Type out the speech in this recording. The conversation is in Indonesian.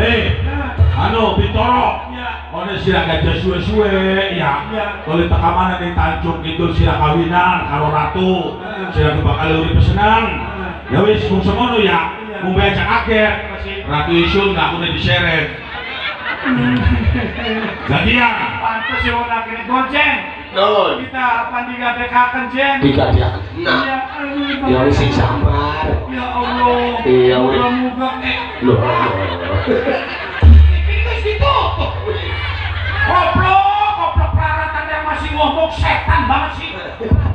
anu Bintoro. Ono sira gajah suwe-suwe ya. Kalau tekamana di Tanjung Kidul sira kawinan karo ratu. Sira bakal urip senang. Ya wis mung semono ya. Mung becak akeh. Ratu isun gak kudu diseret. Jadian pantes yo nak kene gonceng. Non. Kita pandigadekaken jen. Digadekaken. Nah. Ya wis sing sabar. Ya Allah. Iya wis. Muga-muga Loh. Iki wis ditutup. Goblok peralatan yang masih ngomong setan banget sih.